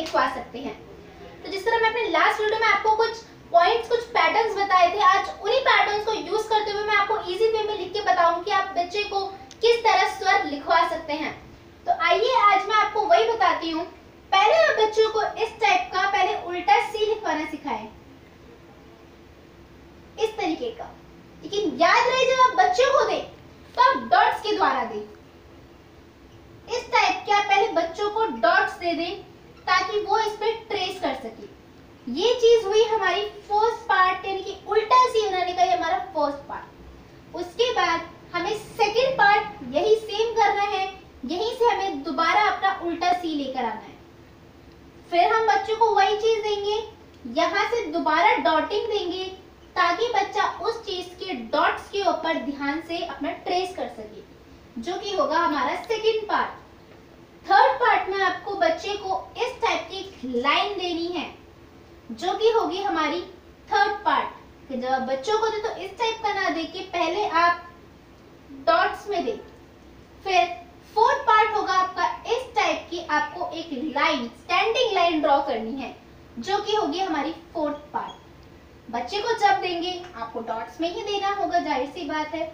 लिखवा सकते हैं। तो जिस तरह मैं अपने लास्ट वीडियो में आपको कुछ पॉइंट्स, कुछ पैटर्न्स बताए थे, आज उन्हीं पैटर्न्स को यूज करते हुए मैं आपको इजी वे में लिख के बताऊं कि आप बच्चे को किस तरह स्वर लिखवा सकते हैं। तो आइए आज मैं आपको वही बताती हूँ। पहले आप बच्चों को इस टाइप का पहले उल्टा सी लिखवाना सिखाएं, इस तरीके का। लेकिन याद रहे जब आप बच्चों को दें तो आप डॉट्स के द्वारा दें। इस टाइप के आप पहले बच्चों को डॉट्स दे दें ताकि वो इस पे ट्रेस कर सके। ये चीज हुई हमारी फर्स्ट पार्ट, यानी कि उल्टा सी बनाने का ये हमारा फर्स्ट पार्ट। उसके बाद हमें सेकंड पार्ट यही सेम करना है, यहीं से हमें दोबारा अपना उल्टा सी लेकर आना है। फिर हम बच्चों को वही चीज देंगे, यहाँ से दोबारा डॉटिंग देंगे ताकि बच्चा उस चीज के डॉट्स के ऊपर ध्यान से अपना ट्रेस कर सके, जो कि होगा हमारा सेकंड पार्ट। थर्ड पार्ट में आपको बच्चे को इस टाइप की लाइन देनी है, जो कि होगी हमारी थर्ड पार्ट। जब आप बच्चों को दे तो इस टाइप का ना दे के पहले आप डॉट्स में दे। फिर फोर्थ पार्ट होगा आपका इस टाइप की, आपको एक लाइन, स्टैंडिंग लाइन ड्रॉ करनी है, जो कि होगी हमारी फोर्थ पार्ट। बच्चे को जब देंगे आपको डॉट्स में ही देना होगा, जाहिर सी बात है।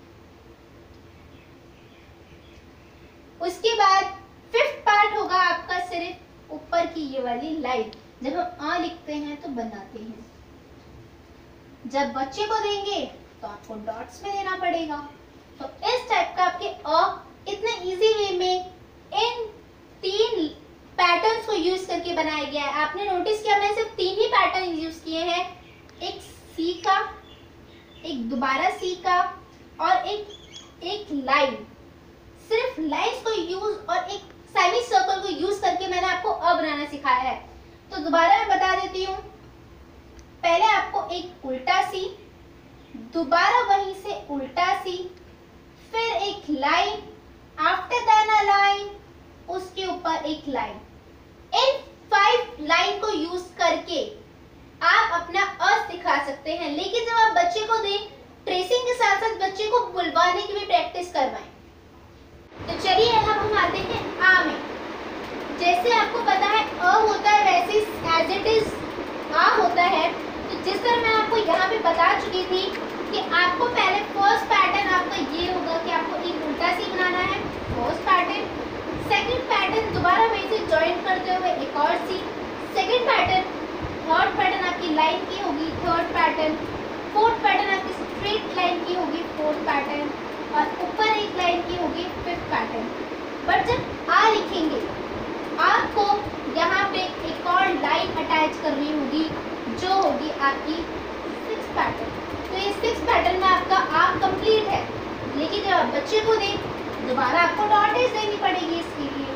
उसके बाद फिफ्थ पार्ट होगा आपका सिर्फ ऊपर की ये वाली लाइन, जब हम आ लिखते हैं तो बनाते हैं। जब बच्चे को देंगे तो आपको डॉट्स में देना पड़ेगा। तो इस टाइप का आपके अ इतने इजी वे में इन 3 पैटर्न्स को यूज करके बनाया गया है। आपने नोटिस किया मैंने सिर्फ 3 ही पैटर्न यूज किए हैं, एक सी का, एक दोबारा सी का और एक लाइन। सिर्फ लाइंस को यूज और एक सेमी सर्कल को यूज करके मैंने आपको अ बनाना सिखाया है। तो दोबारा मैं बता देती हूँ, पहले आपको एक उल्टा सी, दोबारा वहीं से उल्टा सी, फिर एक line, after that a line, उसके ऊपर एक लाइन। इन 5 लाइन को यूज करके आप अपना अ सिखा सकते हैं। लेकिन जब आप बच्चे को दें, ट्रेसिंग के साथ साथ बच्चे को बुलवाने की भी प्रैक्टिस करवाएं। तो चलिए अब हम आते हैं आ में। जैसे आपको पता है अ होता है, वैसे एज इट इज आ होता है। तो जिस तरह मैं आपको यहाँ पे बता चुकी थी कि आपको पहले फर्स्ट पैटर्न आपका ये होगा कि आपको एक उल्टा सी बनाना है, फर्स्ट पैटर्न। सेकंड पैटर्न दोबारा वहीं से ज्वाइन करते हुए एक और C, second pattern. Third pattern आपकी लाइन की होगी, थर्ड पैटर्न। फोर्थ पैटर्न आपकी स्ट्रेट लाइन की होगी, फोर्थ पैटर्न। और ऊपर एक लाइन की होगी, फिफ्थ पैटर्न। बट जब आ लिखेंगे आपको यहाँ पे एक और लाइन अटैच करनी होगी, जो होगी आपकी 6th पैटर्न। तो ये 6th पैटर्न में आपका आ कंप्लीट है। लेकिन जब आप बच्चे को दें दोबारा आपको डॉटेज देनी पड़ेगी इसके लिए।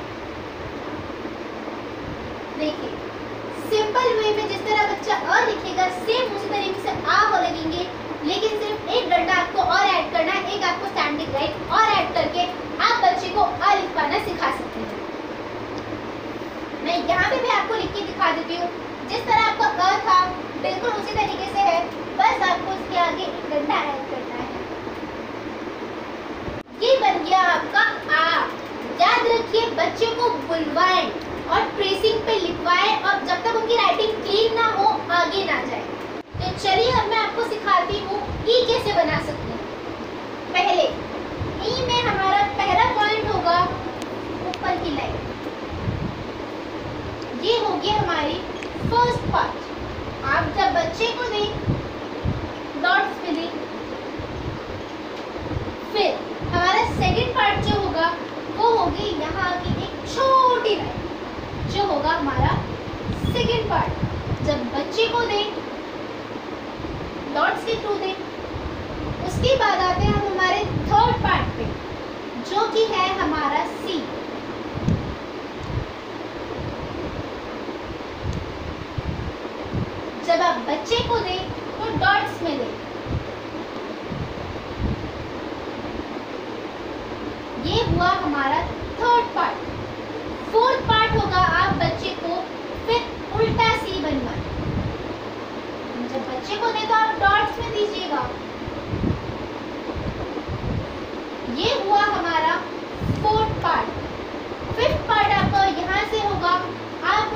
देखिए सिंपल वे में जिस तरह बच्चा अ लिखेगा सेम उसी तरीके से आ हो लगेंगे, लेकिन सिर्फ एक डंडा आपको और ऐड करना है, एक आपको स्टैंडिंग लाइन और ऐड करके आप बच्चे को अ लिखवाना सिखा सकते हैं। मैं यहाँ पे भी आपको लिख के दिखा देती हूँ। जिस तरह आपका अ था बिल्कुल उसी तरीके से है, बस आपको इसके आगे एक डंडा ऐड करना है। ये बन गया आपका आ। याद रखिए बच्चे को बुलवाएं और ट्रेसिंग पे लिखवाएं, और जब तक उनकी राइटिंग क्लीन ना हो आगे ना जाए। तो चलिए अब मैं आपको सिखाती हूँ ई कैसे बना सकते हैं। पहले ई में हमारा पहला पॉइंट होगा ऊपर की लाइन, ये होगी हमारी फर्स्ट पार्ट। आप जब बच्चे को दें डॉट्स पे दें। फिर हमारा सेकंड पार्ट जो होगा वो होगी यहाँ की एक छोटी लाइन, जो होगा हमारा सेकंड पार्ट। जब बच्चे को दें डॉट्स के थ्रू दें। उसके बाद आते हैं हम हमारे थर्ड पार्ट पे, जो कि है हमारा सी। जब आप बच्चे को दें तो डॉट्स में दें। ये हुआ हमारा थर्ड पार्ट। फोर्थ पार्ट होगा आप बच्चे को फिर उल्टा सी बनवाएं। जब बच्चे को दे तो आप डॉट्स में दीजिएगा। ये हुआ हमारा फोर्थ पार्ट। फिफ्थ पार्ट आपका यहाँ से होगा, आप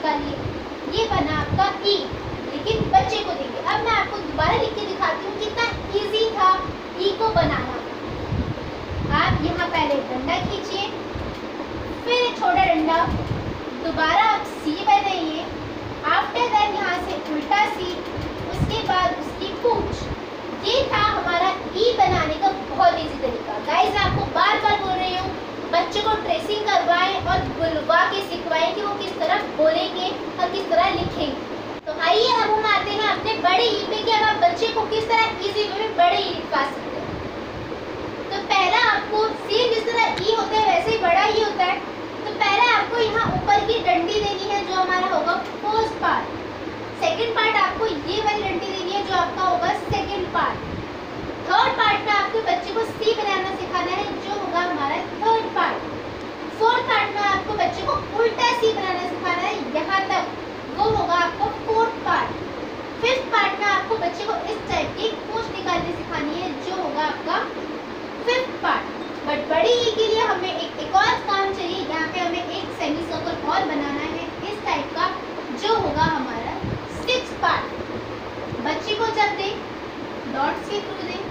निकालिए, ये बना आपका ई, लेकिन बच्चे को देंगे। अब मैं आपको दोबारा लिख के दिखाती हूँ कितना इजी था ई को बनाना। आप यहाँ पहले डंडा खींचिए, फिर एक छोटा डंडा, दोबारा आप सी बनाइए, आफ्टर दैट यहाँ से उल्टा सी, उसके बाद उसकी पूंछ। ये था हमारा ई बनाने का बहुत इजी तरीका। गाइस आपको बार बार बोल रही हूँ, बच्चे को ट्रेसिंग करवाएं और बुलवा के सिखवाएं कि वो किस तरह बोलेंगे और किस तरह लिखेंगे। तो आइए अब हम आते हैं अपने बड़े ई पे कि अब आप बच्चे को किस तरह इजी वे में बड़े ई लिखवा सकते हैं। तो पहला आपको सेम जिस तरह ई होता है वैसे ही बड़ा ई होता है। तो पहला आपको यहाँ ऊपर की डंडी देनी है जो हमारा होगा फर्स्ट पार्ट। सेकंड पार्ट आपको ये वाली डंडी देनी है जो आपका होगा सेकंड पार्ट। थर्ड पार्ट में आपके बच्चे को सी बनाना सिखाना है जो होगा हमारा थर्ड पार्ट। फोर्थ पार्ट में आपको बच्चे को उल्टा सी बनाना सिखाना है यहाँ तक, वो होगा आपको फोर्थ पार्ट। फिफ्थ पार्ट में आपको बच्चे को इस टाइप की पूंछ निकालनी सिखानी है जो होगा आपका फिफ्थ पार्ट। बट बड़ी ई के लिए हमें एक और काम चाहिए, यहाँ पे हमें एक सेमी सर्कल और बनाना है इस टाइप का जो होगा हमारा सिक्स्थ पार्ट। बच्चे को जब दें डॉट्स के थ्रू दें,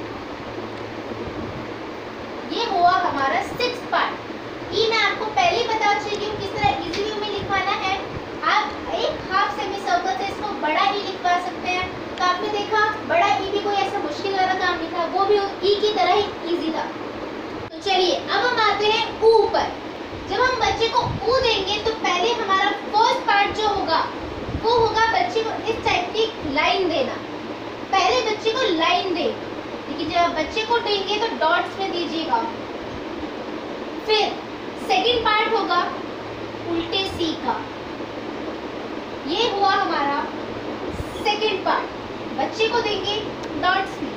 ये हुआ हमारा सिक्स्थ पार्ट। ई मैं आपको पहले ही बता चुकी हूँ किस तरह इजी वे में लिखवाना है। आप एक हाफ सेमी सर्कल से इसको बड़ा ई लिखवा सकते हैं। तो आपने देखा बड़ा ई भी कोई ऐसा मुश्किल वाला काम नहीं था, वो भी ई की तरह ही इजी था। तो चलिए अब हम आते हैं ऊ पर। जब हम बच्चे को ऊ देंगे तो पहले हमारा फर्स्ट पार्ट जो होगा वो होगा बच्चे को इस टाइप की लाइन देना। पहले बच्चे को लाइन दे, लेकिन जब आप बच्चे को देंगे तो डॉट्स में दीजिएगा। फिर सेकंड पार्ट होगा उल्टे सी का, ये हुआ हमारा सेकंड पार्ट। बच्चे को देंगे डॉट्स में।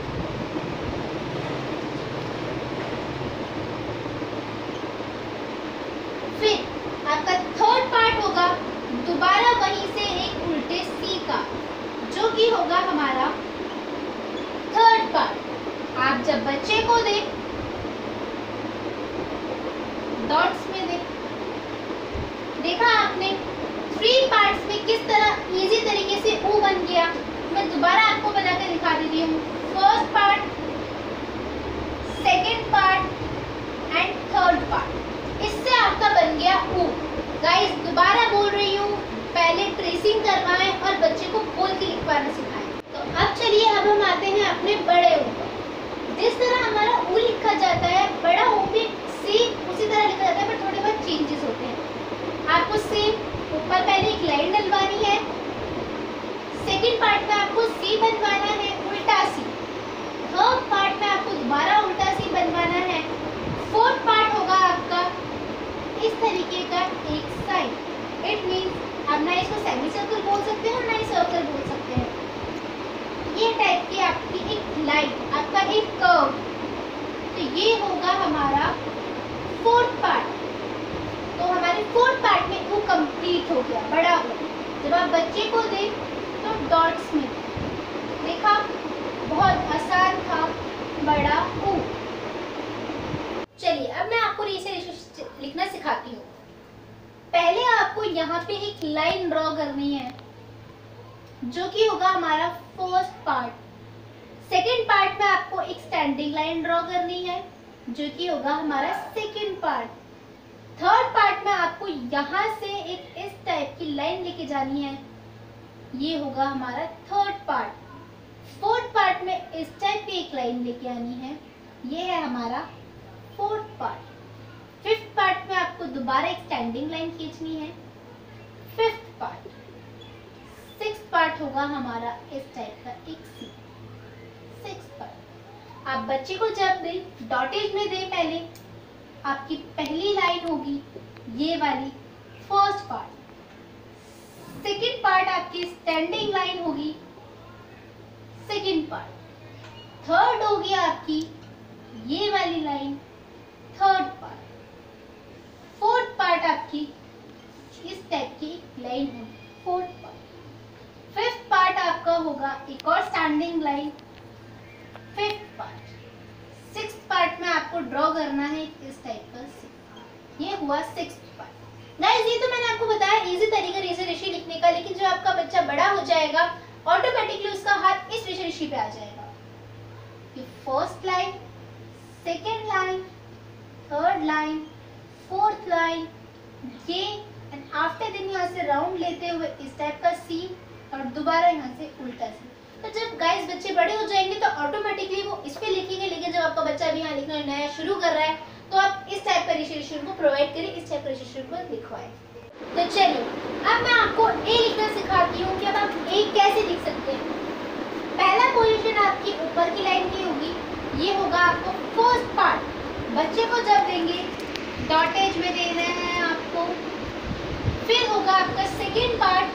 फिर आपका थर्ड पार्ट होगा दोबारा वहीं से एक उल्टे सी का जो कि होगा हमारा थर्ड पार्ट। आप जब बच्चे को दें डॉट्स में दें। देखा आपने 3 पार्ट्स में किस तरह इजी तरीके से ऊ बन गया। मैं दोबारा आपको बनाकर दिखा देती हूँ। First part, second part and third part, इससे आपका बन गया ऊ। गाइस दोबारा बोल रही हूँ, पहले ट्रेसिंग करवाएं और बच्चे को बोल के लिखवाना सिखाएं। तो अब चलिए अब हम आते हैं अपने बड़े ऊ पर। जिस तरह हमारा ऊ लिखा जाता है बड़ा ऊ भी सेम उसी तरह लिखा जाता है, पर थोड़े बहुत चेंजेस होते हैं। आपको सेम ऊपर पहले एक लाइन डलवानी है, सेकंड पार्ट में आपको सी बनवाना है उल्टा सी, थर्ड पार्ट में आपको दोबारा उल्टा सी बनवाना है, फोर्थ पार्ट होगा आपका इस तरीके का एक साइड। इट मीन्स आप ना इसको सेमी सर्कल बोल सकते हैं और ना ही सर्कल बोल सकते हैं। ये टाइप की आपकी एक लाइन, आपका एक कर्व। तो ये होगा हमारा फोर्थ पार्ट। तो हमारे फोर्थ पार्ट में वो कंप्लीट हो गया, बड़ा हो। जब आप बच्चे को दें तो डॉट्स में देखा, बहुत आसान था बड़ा ऊ। चलिए अब मैं आपको इसे लिखना सिखाती हूँ। पहले आपको यहाँ पे एक लाइन ड्रॉ करनी है जो कि होगा हमारा फर्स्ट पार्ट। सेकंड पार्ट में आपको एक स्टैंडिंग लाइन ड्रॉ करनी है जो कि होगा हमारा सेकंड पार्ट। थर्ड पार्ट में आपको यहाँ से एक इस टाइप की लाइन लेके जानी है, ये होगा हमारा थर्ड पार्ट। फोर्थ पार्ट में इस टाइप की एक लाइन लेके आनी है, ये है हमारा फोर्थ पार्ट। फिफ्थ पार्ट में आपको दोबारा एक स्टैंडिंग लाइन खींचनी है, फिफ्थ पार्ट। सिक्स्थ पार्ट होगा हमारा इस टाइप का एक सी, सिक्स्थ पार्ट। आप बच्चे को जब दें डॉटेज में दें, पहले आपकी पहली लाइन होगी ये वाली फर्स्ट पार्ट, सेकंड पार्ट आपकी स्टैंडिंग लाइन होगी सेकंड पार्ट, थर्ड होगी आपकी ये वाली line third part, fourth part आपकी इस टाइप की लाइन होगी फोर्थ पार्ट, फिफ्थ पार्ट आपका होगा एक और standing line fifth part, sixth part में आपको ड्रॉ करना है इस टाइप का, ये हुआ सिक्स्थ पार्ट। गाइस ये तो मैंने आपको बताया इजी तरीके से बड़ा हो जाएगा ऑटोमेटिकली उसका हाथ इस विषय पे आ जाएगा कि first line, second line, third line, fourth line, ये एंड आफ्टर देन यहाँ से राउंड लेते हुए इस टाइप का सी और दोबारा यहाँ से उल्टा सी। तो जब गाइस बच्चे बड़े हो जाएंगे तो ऑटोमेटिकली वो इस पे लिखेंगे, लेकिन जब आपका बच्चा अभी यहाँ लिखना नया शुरू कर रहा है तो आप इस टाइप का रिसेशन को प्रोवाइड करें, इस टाइप का रिसेशन को लिखवाएं। तो चलिए अब मैं आपको ए लिखना सिखाती हूँ कि अब आप ए कैसे लिख सकते हैं। पहला पोजीशन आपकी ऊपर की लाइन की होगी, ये होगा आपको फर्स्ट पार्ट। बच्चे को जब देंगे डॉटेज में देना है आपको, फिर होगा आपका सेकेंड पार्ट,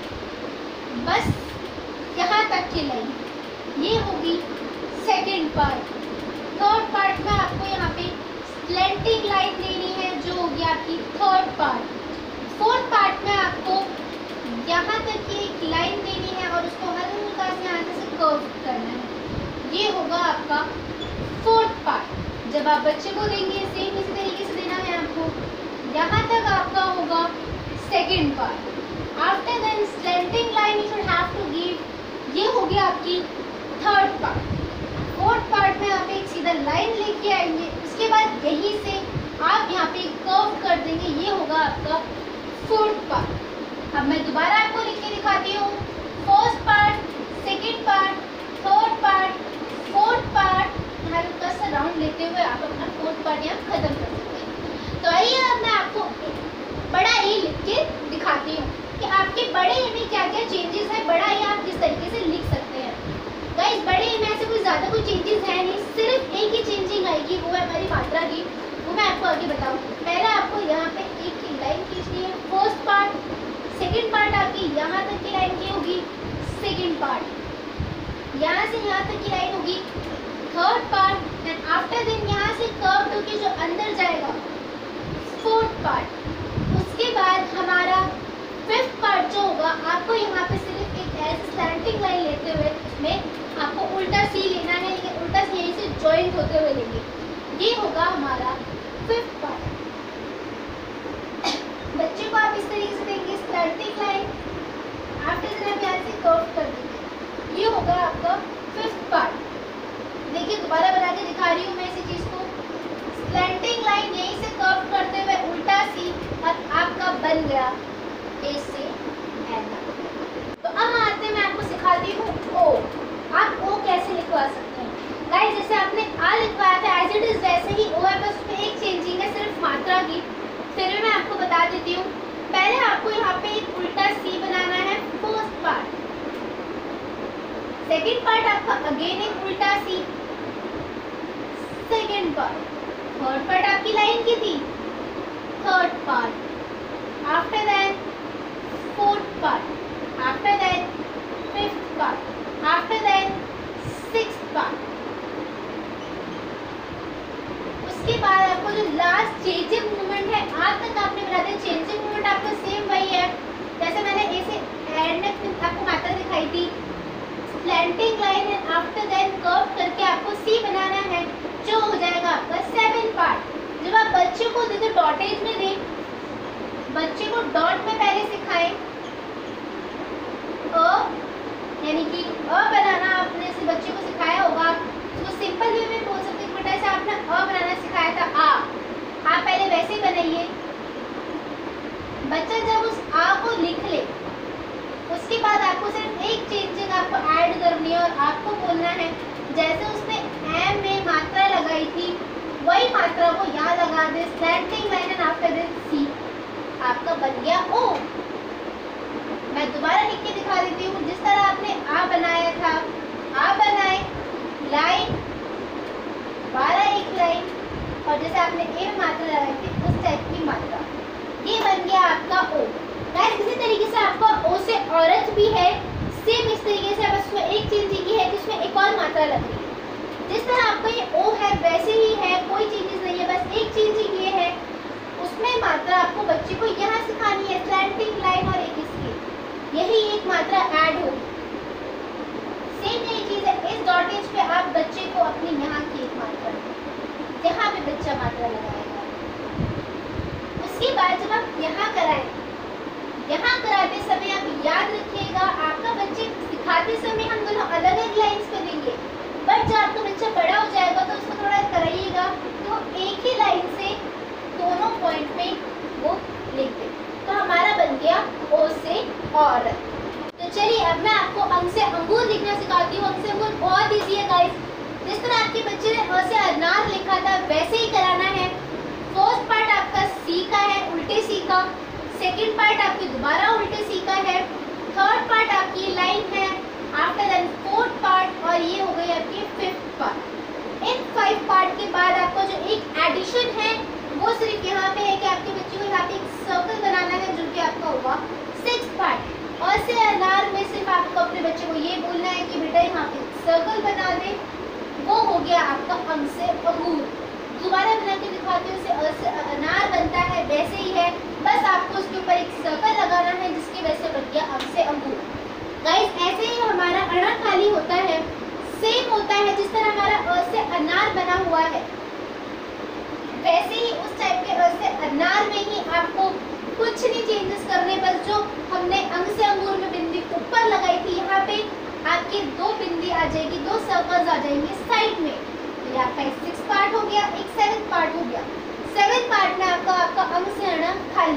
बस यहाँ तक की लाइन, ये होगी सेकेंड पार्ट। थर्ड पार्ट में आपको यहाँ पे स्लैंटिंग लाइन देनी है जो होगी आपकी थर्ड पार्ट। फोर्थ पार्ट में आपको यहाँ तक की एक लाइन देनी है और उसको हल्का से यहाँ से कर्व करना है, ये होगा आपका फोर्थ पार्ट। जब आप बच्चे को देंगे सेम इसी तरीके से देना है आपको, यहाँ तक आपका होगा second part. After then slanting line you should have to give, ये होगी आपकी थर्ड पार्ट। फोर्थ पार्ट में आप एक सीधा लाइन लेके आएंगे, उसके बाद यहीं से आप यहाँ पे कर्व कर देंगे, ये होगा आपका फोर्थ पार्ट। अब मैं दोबारा आपको लिख के दिखाती हूँ। First part, second part, third part, fourth part, हल्का सा राउंड लेते हुए आप अपना फोर्थ पार्ट यहाँ खत्म कर सकते हैं। तो आइए अब मैं आपको बड़ा ए लिख के दिखाती हूँ कि आपके बड़े ए में क्या क्या चेंजेस है, बड़ा ए आप किस तरीके से लिख सकते हैं। गाइस बड़े ए में ऐसे कोई ज़्यादा कोई चेंजेस है नहीं, सिर्फ एक ही चेंजिंग आएगी, वो है हमारी मात्रा की, वो मैं आपको आगे बताऊँ। पहले आपको यहाँ पे एक की लाइन खींचनी है, फर्स्ट पार्ट, सेकेंड पार्ट आपकी यहाँ तक की लाइन की होगी, सेकेंड पार्ट यहाँ से यहाँ तक की लाइन होगी, third part and after then यहाँ से कर्व होके जो अंदर जाएगा फोर्थ पार्ट। उसके बाद हमारा फिफ्थ पार्ट जो होगा, आपको यहाँ पे सिर्फ एक ऐसे स्लैंटिंग लाइन लेते हुए उसमें आपको उल्टा सी लेना है, लेकिन उल्टा सी यहीं से जॉइंट होते हुए लेंगे, ये होगा हमारा फिफ्थ पार्ट। बच्चे को आप इस तरीके से देंगे स्लैंटिंग लाइन, आफ्टर देन आप यहाँ से कर्व कर देंगे, ये होगा आपका फिफ्थ पार्ट। देखिए दोबारा बना के दिखा रही हूँ मैं इसी चीज़ को, स्लैंटिंग लाइन यहीं से कर्व करते हुए उल्टा सी और आपका बन गया ए से एन। तो अब आते हैं मैं आपको सिखाती हूँ ओ। आप ओ कैसे लिखवा सकते हैं। गाइस जैसे आपने आ लिखवाया था एज इट इज वैसे ही ओ है, बस उसमें एक चेंजिंग है सिर्फ मात्रा की। फिर भी मैं आपको बता देती हूँ। पहले आपको यहाँ पे एक उल्टा सी बनाना है फर्स्ट पार्ट, सेकेंड पार्ट आपका अगेन एक उल्टा C, second part, third part आपकी लाइन की थी, third part, after that fourth part, after that fifth part, after that sixth part. उसके बाद आपको जो लास्ट चेंजिंग मूवमेंट है, आज तक आपने बना दिया चेंजिंग मूवमेंट आपका सेम वही है जैसे मैंने ऐसे एंड आपको मात्रा दिखाई थी, स्लैंटिंग लाइन है, आफ्टर दैट कर्व करके आपको सी बनाना है जो हो जाएगा आपका सेवन पार्ट। जब आप बच्चे को दे तो डॉटेज में दें, बच्चे को डॉट में पहले सिखाएं, अ यानी कि अ बनाना आपने से बच्चे को सिखाया होगा, उसको सिंपल वे में बोल सकते हैं, बेटा से आपने अ बनाना सिखाया था आ, आप पहले वैसे ही बनाइए। बच्चा जब उस आ को लिख ले, उसके बाद आपको सिर्फ एक चेंजिंग आपको ऐड करनी है और आपको बोलना है जैसे उसने एम में मात्रा लगाई थी वही मात्रा को यहाँ लगा दे, slanting line and after this C, आपका बन गया ओ। मैं दोबारा लिख के दिखा देती हूँ। जिस तरह आपने आ बनाया था, आ बनाए लाइन, दोबारा एक लाइन और जैसे आपने ए में मात्रा लगाई थी उस टाइप की मात्रा, ये बन गया आपका ओ। गाइस इसी तरीके से आपका ओ से औरत भी है, सेम इस तरीके से, बस उसमें एक चेंज की है कि उसमें एक और मात्रा लग रही है। जिस तरह आपका ये ओ है वैसे ही है, कोई चेंजेस नहीं है, बस एक चेंजिंग ये है उसमें मात्रा आपको बच्चे को यहाँ सिखानी है, स्लैंटिंग लाइन और एक इसकी, यही एक मात्रा ऐड होगी। सेम यही चीज़ है, इस डॉटेज पे आप बच्चे को अपनी यहाँ की एक मात्रा, यहाँ पे बच्चा मात्रा लगाएगा। उसके बाद जब आप यहाँ कराएं, यहाँ कराते समय आप याद रखिएगा औरत। तो चलिए अब मैं आपको अंग से अंगूर लिखना सिखाती हूँ। अंग से अंगूर बहुत ईजी है गाइस। जिस तरह आपके बच्चे ने अ से अनार लिखा था वैसे ही कराना है। फर्स्ट पार्ट आपका सी का है, उल्टे सी का। सेकंड पार्ट आपके दोबारा उल्टे सी का है। थर्ड पार्ट आपकी लाइन है। आफ्टर दैन फोर्थ पार्ट, और ये हो गई आपकी फिफ्थ पार्ट। इन 5 पार्ट के बाद आपको जो एक एडिशन है वो सिर्फ यहाँ पे है कि आपके बच्चे को यहाँ पे एक सर्कल बनाना है, जो कि आपका हुआ 6 पार्ट। और से अनार में सिर्फ आपको अपने बच्चे को ये बोलना है कि बेटा यहाँ पे सर्कल बना दे। वो हो गया आपका अंग से अंगूर। दोबारा बना के दिखाते हैं, उसे अ से अनार बनता है वैसे ही है, बस आपको उसके ऊपर एक सर्कल लगाना है जिसकी वजह से बन गया अंग से अंगूर। गाइस ऐसे ही हमारा अना खाली होता है, सेम होता है जिस तरह हमारा अ से अनार बना हुआ है, वैसे ही उस टाइप के अ से अनार में ही आपको कुछ नहीं चेंजेस करने, बस जो हमने अंग से अंगूर में बिंदी ऊपर लगाई थी यहाँ पे आपकी 2 बिंदी आ जाएगी, 2 सर्कल्स आ जाएंगे साइड में। तो ये आपका 6 पार्ट हो गया, एक 7 पार्ट हो गया। 7 पार्ट में आपका अंग से अना खाली।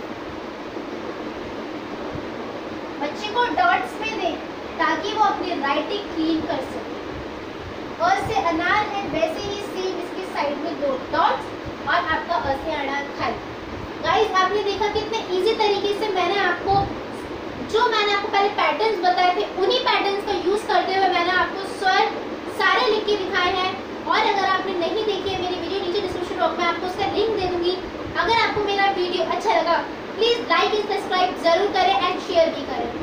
बच्चे को डॉट्स में दें ताकि वो अपनी राइटिंग क्लीन कर सके। अ से अनार है वैसे ही सेम इसके साइड में 2 डॉट्स और आपका अ से अनार खाली। गाइस आपने देखा कितने इजी तरीके से मैंने आपको पहले पैटर्न्स बताए थे, उन्हीं पैटर्न्स का यूज करते हुए मैंने आपको स्वर सारे लिख के दिखाए हैं। और अगर आपने नहीं देखी है मेरी वीडियो, नीचे डिस्क्रिप्शन बॉक्स में आपको उसका लिंक दे दूंगी। अगर आपको मेरा वीडियो अच्छा लगा प्लीज लाइक एंड सब्सक्राइब जरूर करें एंड शेयर भी करें।